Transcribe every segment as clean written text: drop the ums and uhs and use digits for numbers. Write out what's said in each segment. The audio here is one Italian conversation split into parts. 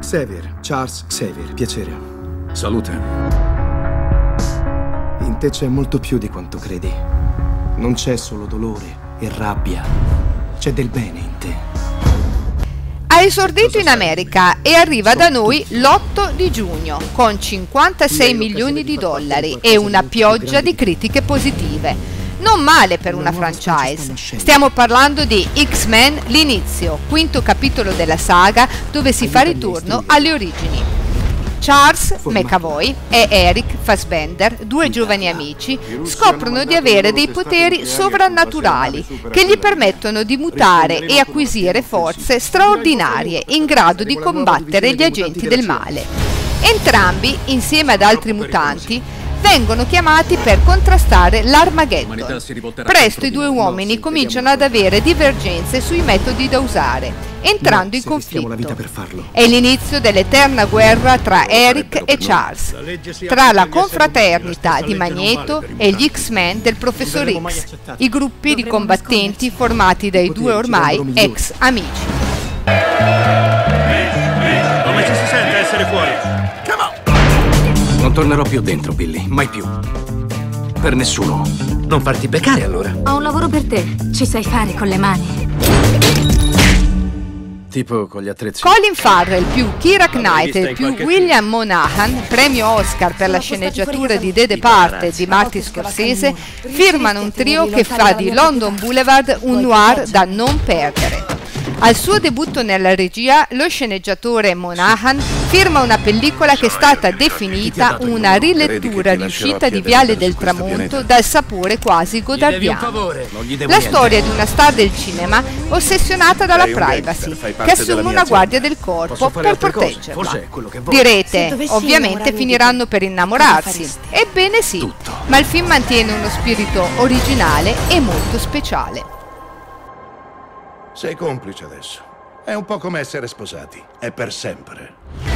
Xavier, Charles Xavier, piacere. Salute. In te c'è molto più di quanto credi. Non c'è solo dolore e rabbia, c'è del bene in te. Ha esordito in America e arriva da noi l'8 di giugno con 56 milioni di dollari e una pioggia di critiche positive. Non male per una franchise. Stiamo parlando di X-Men L'Inizio, quinto capitolo della saga dove si fa ritorno alle origini. Charles McAvoy e Eric Fassbender, due giovani amici, scoprono di avere dei poteri sovrannaturali che gli permettono di mutare e acquisire forze straordinarie in grado di combattere gli agenti del male. Entrambi, insieme ad altri mutanti, vengono chiamati per contrastare l'Armageddon. Presto i due uomini cominciano ad avere divergenze sui metodi da usare, entrando in conflitto. È l'inizio dell'eterna guerra tra Eric e Charles, tra la confraternita di Magneto e gli X-Men del Professor X, i gruppi di combattenti formati dai due ormai ex amici. Come ci si sente essere fuori? Come on! Non tornerò più dentro, Billy, mai più. Per nessuno. Non farti beccare allora. Ho un lavoro per te. Ci sai fare con le mani. Tipo con gli attrezzi. Colin Farrell più Keira Knightley più William Monahan, premio Oscar per la sceneggiatura di The Departed di Martin Scorsese, firmano un trio che fa di London Boulevard un noir da non perdere. Al suo debutto nella regia, lo sceneggiatore Monahan firma una pellicola che è stata definita una rilettura riuscita di Viale del Tramonto dal sapore quasi godardiano. La storia di una star del cinema ossessionata dalla privacy, che assume una guardia del corpo per proteggerla. Direte, ovviamente finiranno per innamorarsi. Ebbene sì, ma il film mantiene uno spirito originale e molto speciale. Sei complice adesso. È un po' come essere sposati. È per sempre.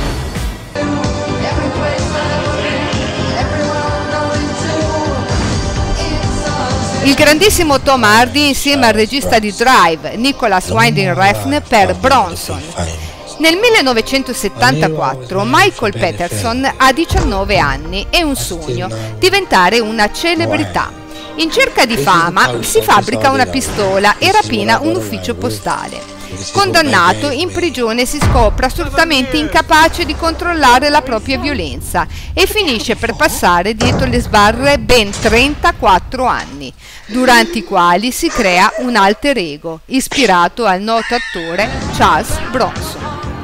Il grandissimo Tom Hardy insieme al regista di Drive, Nicholas Winding Refn, per Bronson. Nel 1974 Michael Peterson ha 19 anni e un sogno: diventare una celebrità. In cerca di fama si fabbrica una pistola e rapina un ufficio postale. Condannato, in prigione si scopre assolutamente incapace di controllare la propria violenza e finisce per passare dietro le sbarre ben 34 anni, durante i quali si crea un alter ego ispirato al noto attore Charles Bronson.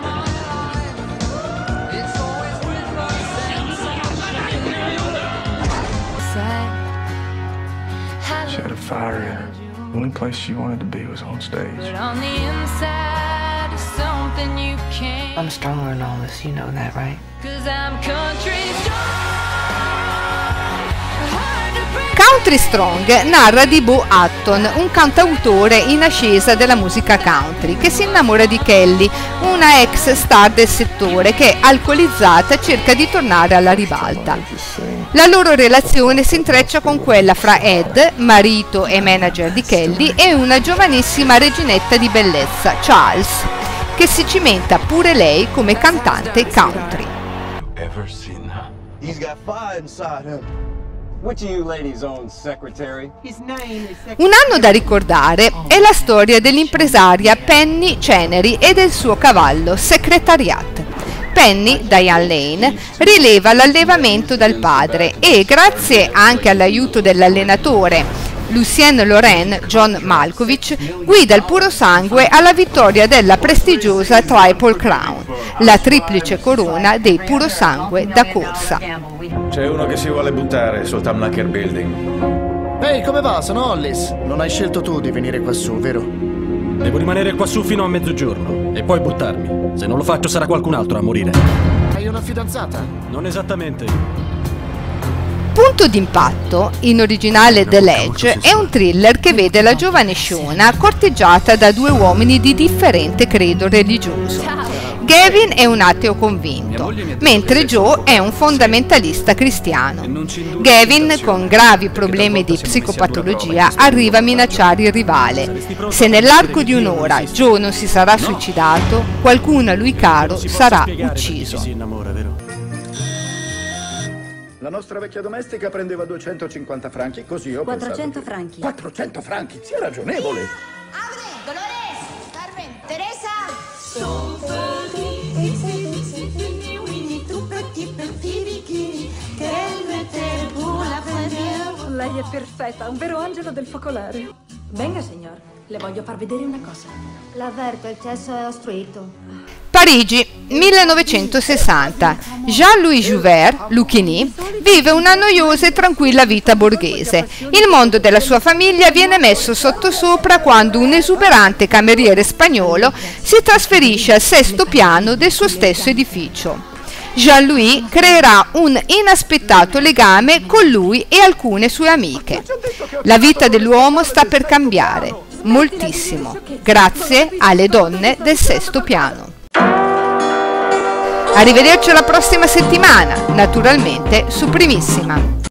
She had a fire in her. The only place she wanted to be was on stage. I'm stronger than all this, you know that, right? Country Strong narra di Bo Hutton, un cantautore in ascesa della musica country, che si innamora di Kelly, una ex star del settore che, alcolizzata, cerca di tornare alla ribalta. La loro relazione si intreccia con quella fra Ed, marito e manager di Kelly, e una giovanissima reginetta di bellezza, Charles, che si cimenta pure lei come cantante country. Un anno da ricordare è la storia dell'impresaria Penny Chenery e del suo cavallo Secretariat. Penny, Diane Lane, rileva l'allevamento dal padre e, grazie anche all'aiuto dell'allenatore Lucien Loren, John Malkovich, guida il puro sangue alla vittoria della prestigiosa Triple Crown, la triplice corona dei puro sangue da corsa. C'è uno che si vuole buttare sul Tamnacker Building. Ehi, come va? Sono Hollis. Non hai scelto tu di venire quassù, vero? Devo rimanere quassù fino a mezzogiorno e poi buttarmi. Se non lo faccio sarà qualcun altro a morire. Hai una fidanzata? Non esattamente. Punto d'impatto, in originale The Ledge, è un thriller che vede la giovane Shona corteggiata da due uomini di differente credo religioso. Gavin è un ateo convinto, mentre Joe è un fondamentalista cristiano. Gavin, con gravi problemi di psicopatologia, arriva a minacciare il rivale. Se nell'arco di un'ora Joe non si sarà suicidato, qualcuno a lui caro sarà ucciso. La nostra vecchia domestica prendeva 250 franchi, così ho 400 franchi. 400 franchi, sia ragionevole. Abre, Dolores, Carmen, Teresa. Lei è perfetta, un vero angelo del focolare. Venga, signor, le voglio far vedere una cosa. L'avverto, il cesso è ostruito. Parigi, 1960. Jean-Louis Joubert, Lucchini, vive una noiosa e tranquilla vita borghese. Il mondo della sua famiglia viene messo sottosopra quando un esuberante cameriere spagnolo si trasferisce al sesto piano del suo stesso edificio. Jean-Louis creerà un inaspettato legame con lui e alcune sue amiche. La vita dell'uomo sta per cambiare, moltissimo, grazie alle donne del sesto piano. Arrivederci la prossima settimana, naturalmente su Primissima.